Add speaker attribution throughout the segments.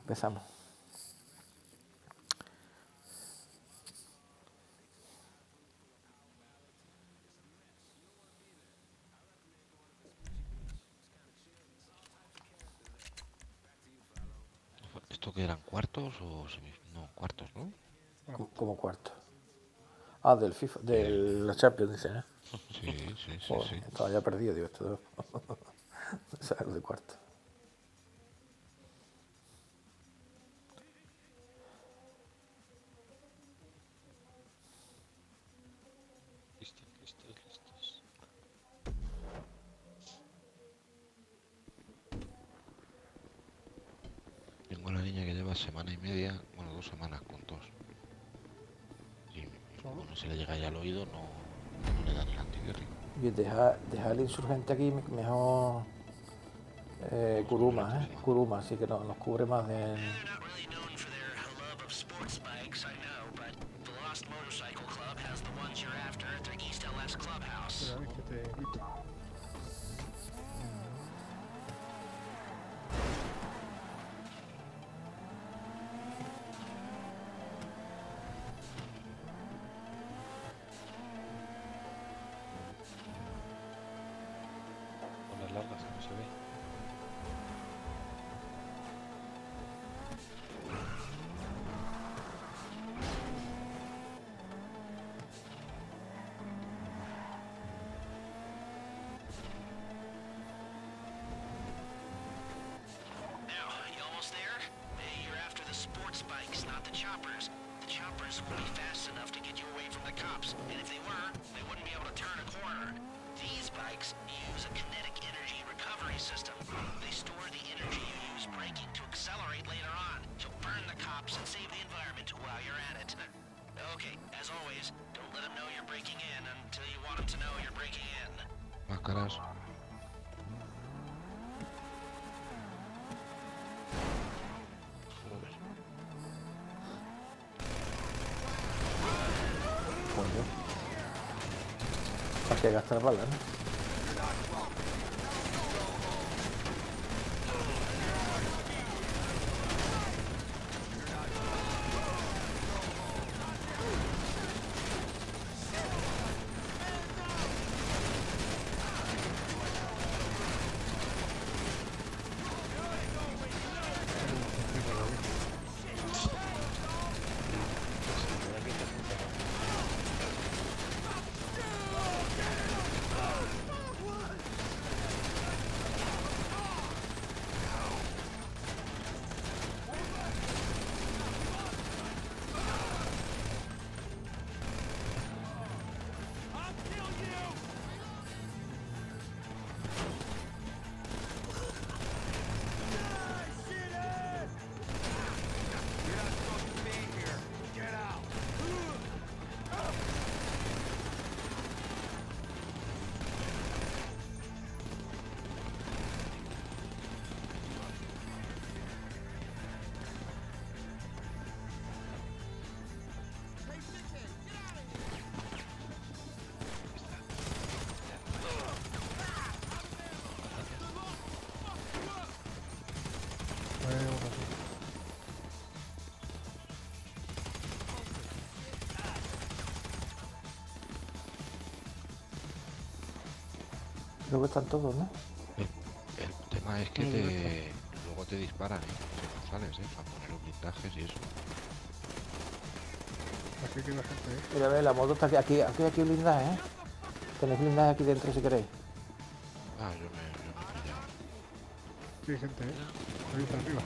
Speaker 1: Empezamos.
Speaker 2: ¿Esto que eran cuartos o no, cuartos, ¿no?
Speaker 1: Como cuarto. Ah, del FIFA, de la Champions, dice, ¿eh?
Speaker 2: Sí, sí, sí,
Speaker 1: Joder,
Speaker 2: sí.
Speaker 1: estaba ya perdido, digo, esto es de cuarto.
Speaker 2: Listos, listos, listos. Tengo una niña que lleva semana y media, bueno, 2 semanas con tos. Y como no se le llega ya al oído, no le dan el antibiótico.
Speaker 1: Y deja el insurgente aquí, mejor
Speaker 2: Vamos a poner a
Speaker 1: Kuruma, ¿eh?
Speaker 2: Kuruma.
Speaker 1: Kuruma, así que nos cubre más de...
Speaker 3: Espera, que te quito.
Speaker 2: Con las largas que no se ve. Máscaras. Joder.
Speaker 1: Coño. Hay que gastar balas, ¿no? Creo que están todos, ¿no?
Speaker 2: El tema es que luego te disparan, si no sales, para poner los blindajes y eso.
Speaker 3: Aquí queda gente,
Speaker 1: Mira, ve, la moto está aquí blindaje, ¿eh? Tenéis blindaje aquí dentro si queréis.
Speaker 2: Ah, yo me he pillado.
Speaker 3: Sí, hay gente, ahí está arriba.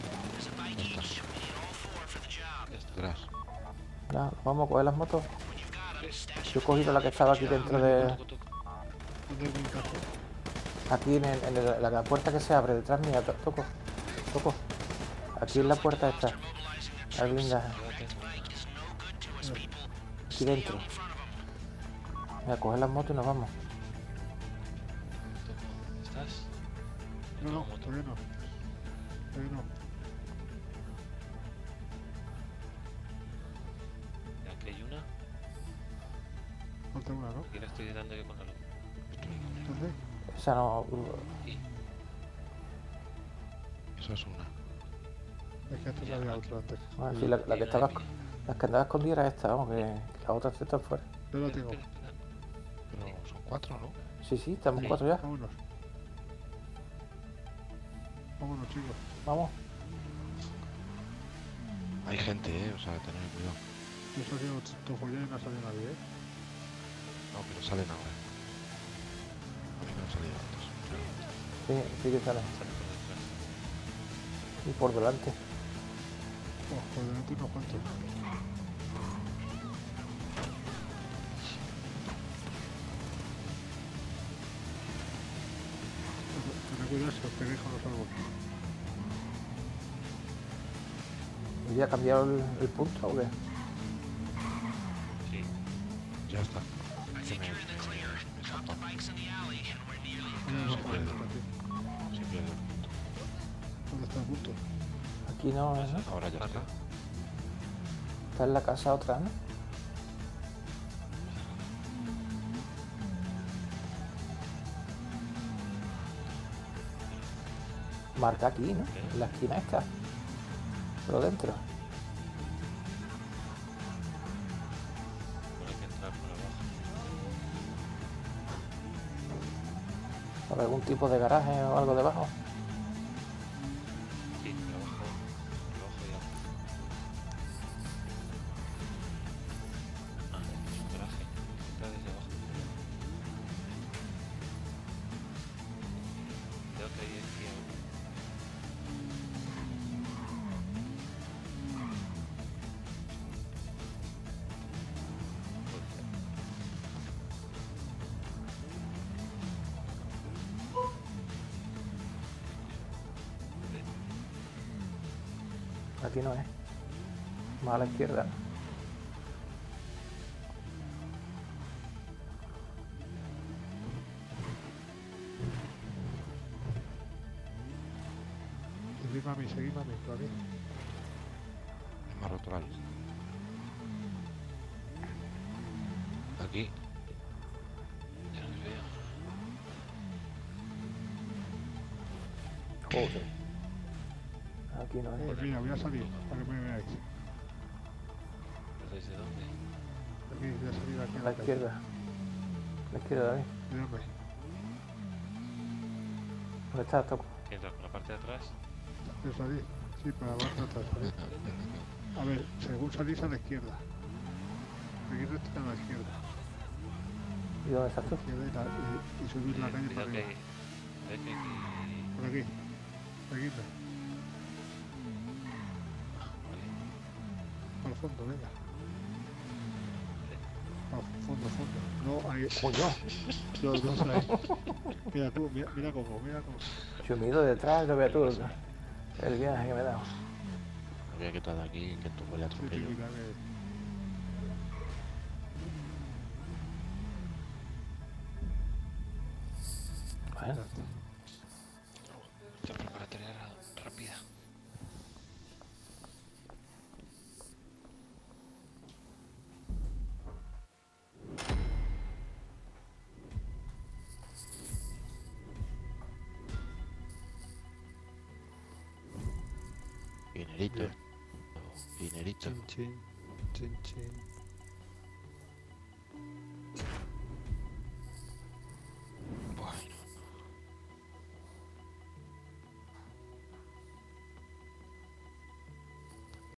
Speaker 2: Detrás.
Speaker 1: Ya, vamos a coger las motos. Yo he cogido la que estaba aquí dentro de...
Speaker 2: Toco, toco.
Speaker 3: ¿Dónde hay un caso?
Speaker 1: Aquí en la puerta que se abre detrás mía, toco. Aquí en la puerta está. Hay blindaje. Aquí dentro. Mira, coger las motos y nos vamos.
Speaker 2: Toco. ¿Estás?
Speaker 3: No, todavía no. Todavía no.
Speaker 2: Aquí hay una.
Speaker 3: Falta una, ¿no?
Speaker 2: Aquí la estoy dando yo con la luz.
Speaker 3: ¿Dónde?
Speaker 1: Esa no...
Speaker 2: Aquí. Esa es una.
Speaker 3: Es que antes había otra antes.
Speaker 1: Ah, sí, la que estaba, las que andaba escondida era esta, vamos, que las otras tres están fuera.
Speaker 3: Yo la tengo.
Speaker 2: Pero son 4, ¿no?
Speaker 1: Sí, sí, estamos
Speaker 3: Sí,
Speaker 1: 4 ya.
Speaker 3: Vámonos. Vámonos, chicos.
Speaker 1: Vamos.
Speaker 2: Hay gente, o sea, tener cuidado.
Speaker 3: Yo he salido todo ya y no ha salido nadie,
Speaker 2: No, pero salen ahora. A mí me han salido antes.
Speaker 1: Sí, sí que sale. Y por delante.
Speaker 3: Oh, por delante unos cuantos. Tened cuidado si os pegáis con los árboles.
Speaker 1: ¿Ya ha cambiado el punto o qué?
Speaker 2: Sí. Ya está. Que me saltó.
Speaker 3: Mira, no,
Speaker 2: Se pierde.
Speaker 3: aquí.
Speaker 2: Se pierde el punto.
Speaker 3: ¿Dónde está el punto?
Speaker 1: Aquí no, ¿no?
Speaker 2: Ahora ya está.
Speaker 1: Está en la casa otra, ¿no? Marca aquí, ¿no? En la esquina esta. Pero dentro.
Speaker 4: Hay que entrar por abajo.
Speaker 1: ¿Por algún tipo de garaje o algo debajo?
Speaker 4: Sí, por abajo ya. Ah, es un garaje. Entra desde abajo. Creo que hay aquí algo. Puede ser.
Speaker 1: Aquí no es. Más a la izquierda.
Speaker 3: Seguid, mami, por aquí.
Speaker 2: Me ha roto la luz. Aquí.
Speaker 4: Ya los veo.
Speaker 1: Joder. Aquí no es.
Speaker 3: Pues mira, voy a salir para que me veáis.
Speaker 4: ¿Pero desde dónde?
Speaker 3: Aquí, voy a salir aquí
Speaker 1: A
Speaker 3: a
Speaker 1: la
Speaker 3: la calle.
Speaker 1: izquierda. A la izquierda, David.
Speaker 3: Miradme.
Speaker 1: ¿Dónde está, Toco?
Speaker 4: ¿Que entras por la parte de atrás?
Speaker 3: Yo salí. Sí, para abajo atrás, salí. A ver, según salís a la izquierda. Seguid recto a la izquierda.
Speaker 1: ¿Y dónde estás tú?
Speaker 3: Izquierda y subir la calle para
Speaker 4: Cuidado que
Speaker 3: arriba.
Speaker 4: hay que aquí.
Speaker 3: Por aquí. Seguidme.
Speaker 4: Vale.
Speaker 3: Al fondo, venga. Al fondo. No, ahí.
Speaker 1: Coño.
Speaker 3: Los dos ahí. Mira tú, mira cómo.
Speaker 1: Yo me he ido detrás, no veo tú el viaje que me he dado.
Speaker 2: Me voy a quitar de aquí que esto huele a
Speaker 3: Sí,
Speaker 2: atropello.
Speaker 3: mira que...
Speaker 1: Bueno,
Speaker 4: Esta preparatoria era rápida.
Speaker 2: Dinerito.
Speaker 3: Bien.
Speaker 2: Dinerito.
Speaker 3: Chin.